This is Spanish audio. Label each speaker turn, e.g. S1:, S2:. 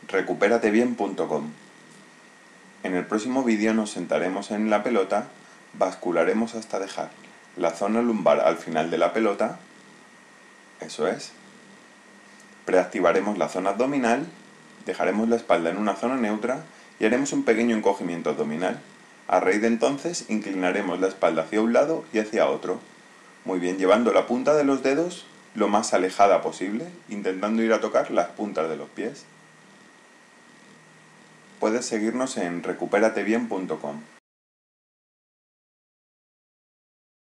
S1: recupératebien.com. En el próximo vídeo nos sentaremos en la pelota, bascularemos hasta dejar la zona lumbar al final de la pelota, eso es. Preactivaremos la zona abdominal, dejaremos la espalda en una zona neutra y haremos un pequeño encogimiento abdominal. A raíz de entonces inclinaremos la espalda hacia un lado y hacia otro. Muy bien, llevando la punta de los dedos lo más alejada posible, intentando ir a tocar las puntas de los pies. Puedes seguirnos en recupératebien.com.